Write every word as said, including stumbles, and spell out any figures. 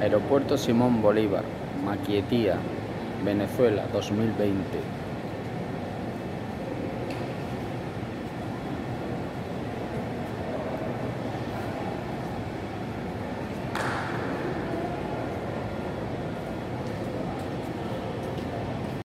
Aeropuerto Simón Bolívar, Maiquetía, Venezuela, dos mil veinte.